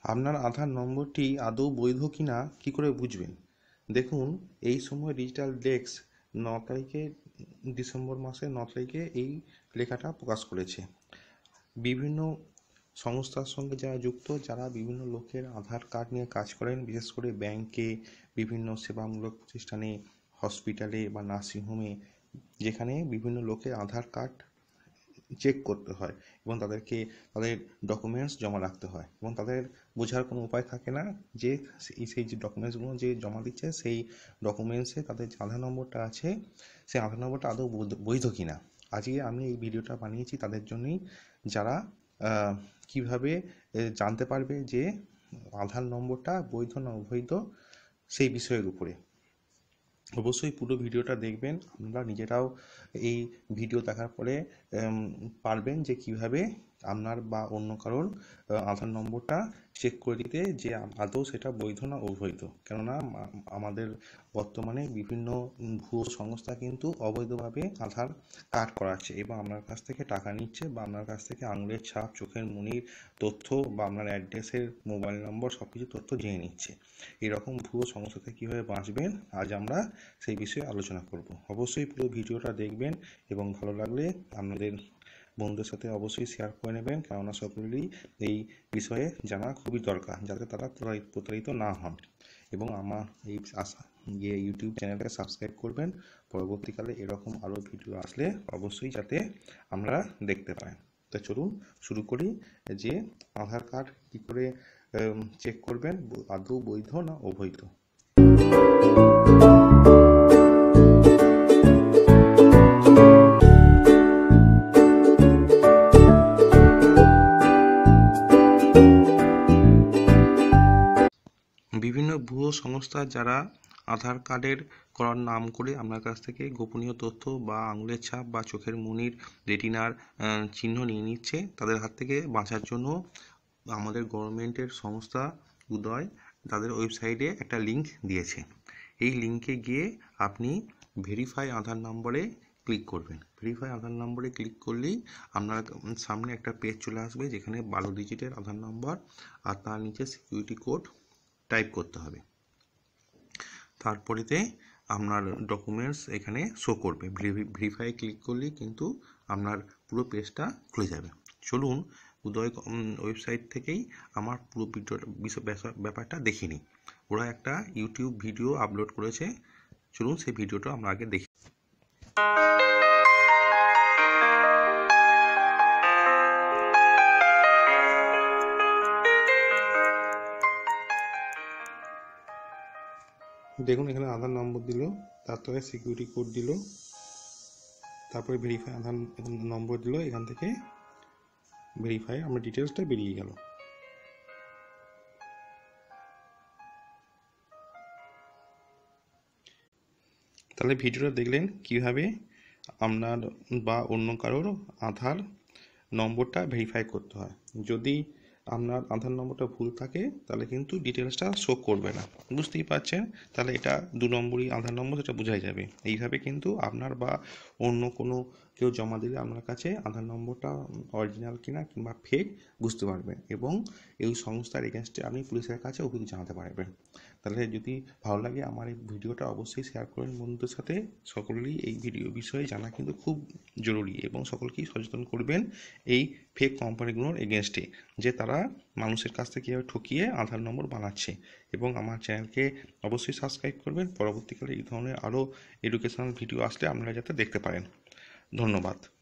আপনার আধার নম্বরটি আদৌ বৈধ কিনা কি করে বুঝবেন? দেখুন, এই সময় ডিজিটাল ডেস্ক 9 তারিখে ডিসেম্বর মাসের 9 তারিখে এই লেখাটা প্রকাশ করেছে। বিভিন্ন সংস্থার সঙ্গে যারা যুক্ত, যারা বিভিন্ন লোকের আধার কার্ড নিয়ে কাজ করেন, বিশেষ করে ব্যাংকে, বিভিন্ন সেবামূলক প্রতিষ্ঠানে, হসপিটালে বা নার্সিংহোমে, যেখানে বিভিন্ন লোকের আধার কার্ড চেক করতে হয় এবং তাদেরকে তাদের ডকুমেন্টস জমা রাখতে হয় এবং তাদের বোঝার কোনো উপায় থাকে না যে সেই যে ডকুমেন্টসগুলো যে জমা দিচ্ছে সেই ডকুমেন্টসে তাদের যে আধার নম্বরটা আছে সেই আধার নম্বরটা আদৌ বৈধ কিনা। আজকে আমি এই ভিডিওটা বানিয়েছি তাদের জন্যই, যারা কিভাবে জানতে পারবে যে আধার নম্বরটা বৈধ না অবৈধ সেই বিষয়ের উপরে। অবশ্যই পুরো ভিডিওটা দেখবেন, আপনারা নিজেরাও এই ভিডিও দেখার পরে পারবেন যে কিভাবে আপনার বা অন্য কারোর আধার নম্বরটা চেক করে দিতে যে আদৌ সেটা বৈধ না অবৈধ। কেননা আমাদের বর্তমানে বিভিন্ন ভুয়ো সংস্থা কিন্তু অবৈধভাবে আধার কার্ড করাচ্ছে এবং আপনার কাছ থেকে টাকা নিচ্ছে বা আপনার কাছ থেকে আঙুলের ছাপ, চোখের মনির তথ্য বা আপনার অ্যাড্রেসের মোবাইল নম্বর সব কিছু তথ্য জেনে নিচ্ছে। এরকম ভুয়ো সংস্থা থেকে কীভাবে বাঁচবেন আজ আমরা সেই বিষয়ে আলোচনা করব। অবশ্যই পুরো ভিডিওটা দেখবেন এবং ভালো লাগলে আপনাদের বন্ধুদের সাথে অবশ্যই শেয়ার করে নেবেন, কেননা সকলেরই এই বিষয়ে জানা খুবই দরকার, যাতে তারা প্রতারিত না হন। এবং আমার এই ইউটিউব চ্যানেলটা সাবস্ক্রাইব করবেন, পরবর্তীকালে এরকম আরও ভিডিও আসলে অবশ্যই যাতে আমরা দেখতে পাই। তো চলুন শুরু করি যে আধার কার্ড কী করে চেক করবেন আদৌ বৈধ না অবৈধ। বিভিন্ন ভুয়ো সংস্থা যারা আধার কার্ডের করার নাম করে আপনার কাছ থেকে গোপনীয় তথ্য বা আঙুলের ছাপ বা চোখের মনির, রেটিনার চিহ্ন নিয়ে নিচ্ছে, তাদের হাত থেকে বাঁচার জন্য আমাদের গভর্নমেন্টের সংস্থা উদয় তাদের ওয়েবসাইটে একটা লিঙ্ক দিয়েছে। এই লিঙ্কে গিয়ে আপনি ভেরিফাই আধার নম্বরে ক্লিক করবেন। ভেরিফাই আধার নম্বরে ক্লিক করলেই আপনার সামনে একটা পেজ চলে আসবে, যেখানে 12 ডিজিটের আধার নম্বর আর তার নিচে সিকিউরিটি কোড টাইপ করতে হবে। তারপরেতে আপনার ডকুমেন্টস এখানে শো করবে। ভেরিফাই ক্লিক করলেই কিন্তু আপনার পুরো পেজটা খুলে যাবে। চলুন উদয় ওয়েবসাইট থেকেই আমার পুরো ব্যাপারটা দেখে নিই। ওরা একটা ইউটিউব ভিডিও আপলোড করেছে, চলুন সেই ভিডিওটা আমরা আগে দেখি। দেখুন, এখানে আধার নম্বর দিল, তারপরে সিকিউরিটি কোড দিল, তারপরে ভেরিফাই আধার নম্বর দিল, এখান থেকে ভেরিফাই আমার ডিটেলসটা বেরিয়ে গেল। তাহলে ভিডিওটা দেখলেন কিভাবে আপনার বা অন্য কারোর আধার নম্বরটা ভেরিফাই করতে হয়। যদি আপনার আধার নম্বরটা ভুল থাকে তাহলে কিন্তু ডিটেলসটা শো করবে না, বুঝতেই পারছেন। তাহলে এটা 2 নম্বরই আধার নম্বর, সেটা বোঝাই যাবে। এইভাবে কিন্তু আপনার বা অন্য কোনো কেউ জমা দিলে আপনার কাছে আধার নম্বরটা অরিজিনাল কিনা কিংবা ফেক বুঝতে পারবেন এবং এই সংস্থার এগেনস্টে আপনি পুলিশের কাছে অভিযোগ জানাতে পারবেন। তাহলে যদি ভালো লাগে আমার এই ভিডিওটা অবশ্যই শেয়ার করবেন বন্ধুদের সাথে। সকলেরই এই ভিডিও বিষয়ে জানা কিন্তু খুব জরুরি এবং সকলকেই সচেতন করবেন এই ফেক কোম্পানিগুলোর এগেনস্টে, যে তারা মানুষের কাছ থেকে কীভাবে ঠকিয়ে আধার নম্বর বানাচ্ছে। এবং আমার চ্যানেলকে অবশ্যই সাবস্ক্রাইব করবেন, পরবর্তীকালে এই ধরনের আরও এডুকেশনাল ভিডিও আসলে আপনারা যাতে দেখতে পারেন। ধন্যবাদ।